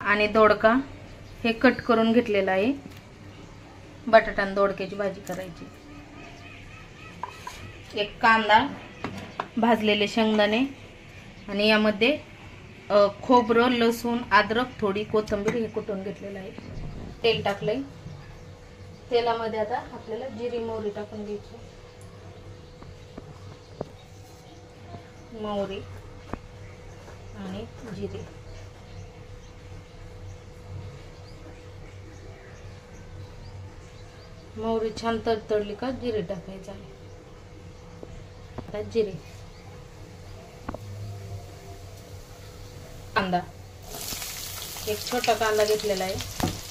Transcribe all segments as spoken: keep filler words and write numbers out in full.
आणि दोडका हे कट करून घेतलेला आहे। बटाटा आणि दोडक्याची भाजी करायची। एक कांदा, भाजलेले शेंगदाणे आणि यामध्ये खोबरं, लसूण, अद्रक, थोडी कोथिंबीर हे कुटून घेतलेलं आहे। तेल टाकलंय। तेलामध्ये आता आपल्याला जिरी मोहरी टाकून घ्यायची। मोहरी आणि जिरे, मोहरी छान तडतडली का जिरे टाकायचं आहे। आता जिरे, कांदा, एक छोटा कांदा घेतलेला आहे।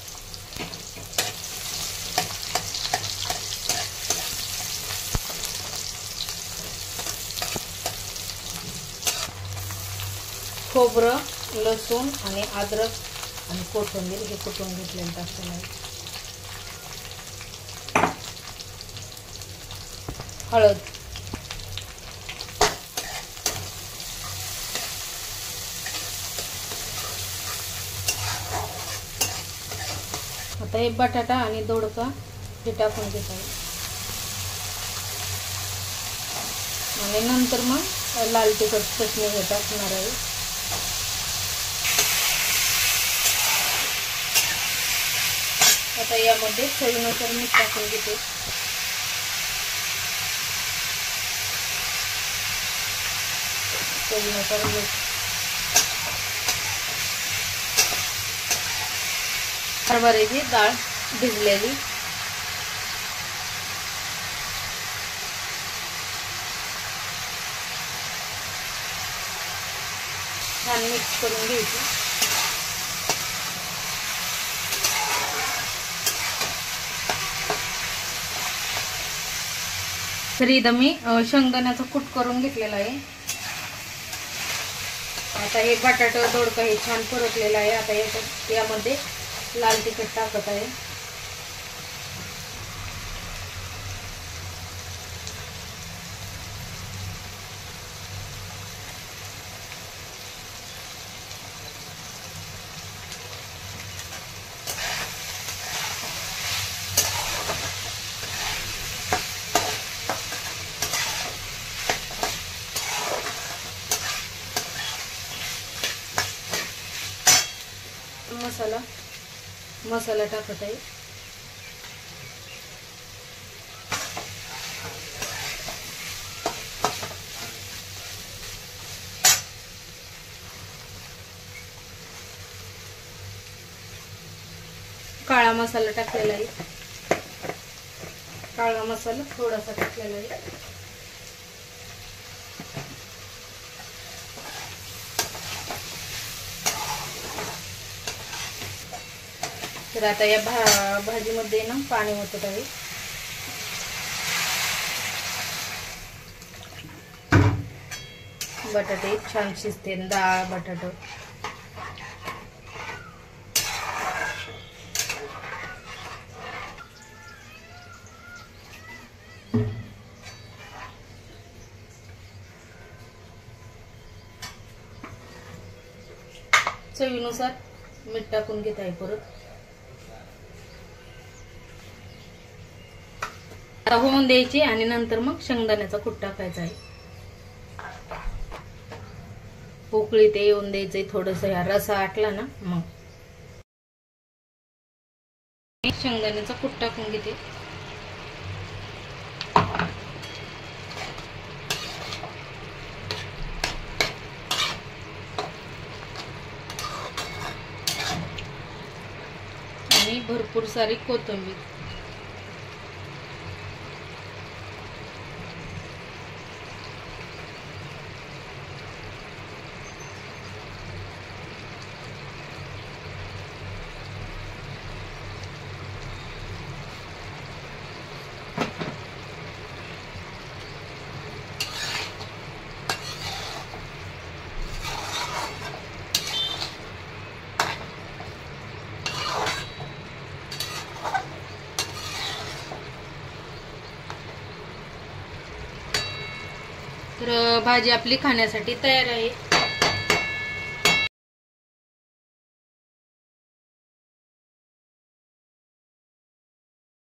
खोबरं, लसूण आणि अद्रक आणि कोथिंबीर हे कुटून घेतलेलं टाकलेलं आहे। हळद, आता हे बटाटा आणि दोडका हे टाकून घेत आहे आणि नंतर मग लाल तिखट चटणी हे टाकणार आहे। आता यामध्ये चवीनुसार मीठ टाकून घेते। चवीनुसार मीठ, हरभऱ्याची डाळ भिजलेली, छान मिक्स करून घ्यायची। तर इथं मी शेंगदाण्याचा कूट करून घेतलेला आहे। आता हे बटाटा दोडका हे छान परतलेला आहे। आता याच्यात यामध्ये लाल तिखट टाकत आहे। मसाला मसाला टाकत आहे। काळा मसाला टाकलेला आहे। काळा मसाला थोडासा टाकलेला आहे। तर आता या भा भाजीमध्ये ना पाणी ओतत आहे। बटाटे छान शिजते, डाळ बटाटा चवीनुसार मीठ टाकून घेत आहे। परत आता होऊन द्यायची आणि नंतर मग शेंगदाण्याचा कूट टाकायचा आहे। उकळी ते येऊन द्यायचंय। थोडस ह्या रसा आटला ना मग शेंगदाण्याचा कूट टाकून घेते। आणि भरपूर सारी कोथिंबीर, तर भाजी आपली खाण्यासाठी तयार आहे।